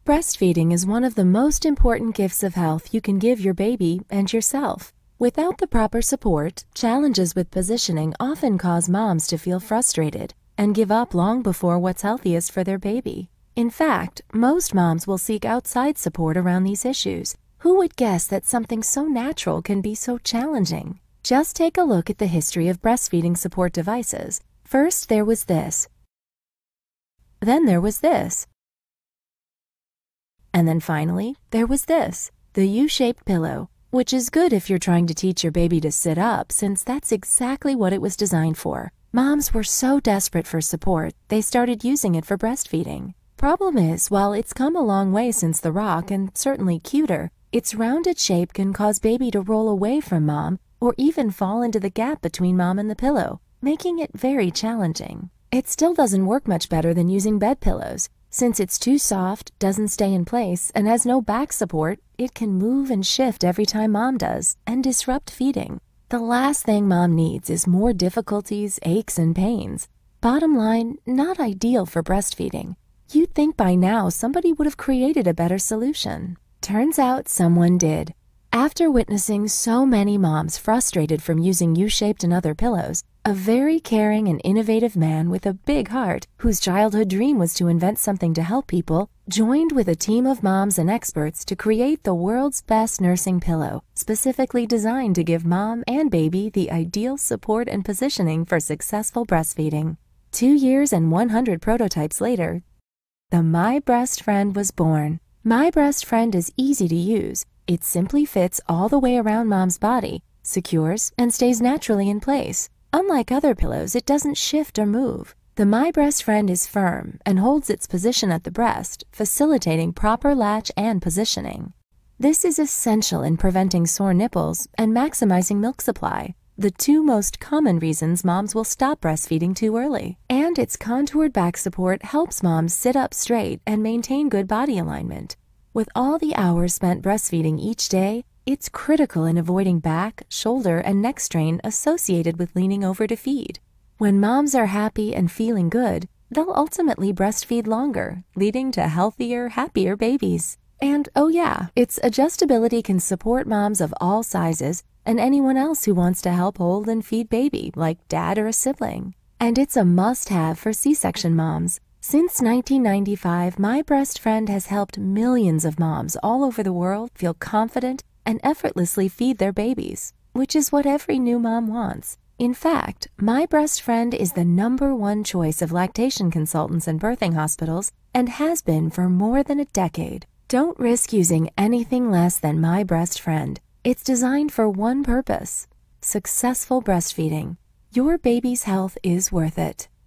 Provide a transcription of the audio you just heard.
Breastfeeding is one of the most important gifts of health you can give your baby and yourself. Without the proper support, challenges with positioning often cause moms to feel frustrated and give up long before what's healthiest for their baby. In fact, most moms will seek outside support around these issues. Who would guess that something so natural can be so challenging? Just take a look at the history of breastfeeding support devices. First, there was this. Then there was this. And then finally, there was this, the U-shaped pillow, which is good if you're trying to teach your baby to sit up, since that's exactly what it was designed for. Moms were so desperate for support, they started using it for breastfeeding. Problem is, while it's come a long way since the rock and certainly cuter, its rounded shape can cause baby to roll away from mom or even fall into the gap between mom and the pillow, making it very challenging. It still doesn't work much better than using bed pillows. Since it's too soft, doesn't stay in place, and has no back support, it can move and shift every time mom does and disrupt feeding. The last thing mom needs is more difficulties, aches, and pains. Bottom line, not ideal for breastfeeding. You'd think by now somebody would have created a better solution. Turns out someone did. After witnessing so many moms frustrated from using U-shaped and other pillows, a very caring and innovative man with a big heart, whose childhood dream was to invent something to help people, joined with a team of moms and experts to create the world's best nursing pillow, specifically designed to give mom and baby the ideal support and positioning for successful breastfeeding. 2 years and 100 prototypes later, the My Breast Friend was born. My Breast Friend is easy to use. It simply fits all the way around mom's body, secures, and stays naturally in place. Unlike other pillows, it doesn't shift or move. The My Breast Friend is firm and holds its position at the breast, facilitating proper latch and positioning. This is essential in preventing sore nipples and maximizing milk supply, the two most common reasons moms will stop breastfeeding too early. And its contoured back support helps moms sit up straight and maintain good body alignment. With all the hours spent breastfeeding each day, it's critical in avoiding back, shoulder, and neck strain associated with leaning over to feed. When moms are happy and feeling good, they'll ultimately breastfeed longer, leading to healthier, happier babies. And oh yeah, its adjustability can support moms of all sizes and anyone else who wants to help hold and feed baby, like dad or a sibling. And it's a must-have for C-section moms. Since 1995, My Breast Friend has helped millions of moms all over the world feel confident and effortlessly feed their babies, which is what every new mom wants. In fact, My Breast Friend is the #1 choice of lactation consultants and birthing hospitals and has been for more than a decade. Don't risk using anything less than My Breast Friend. It's designed for one purpose: successful breastfeeding. Your baby's health is worth it.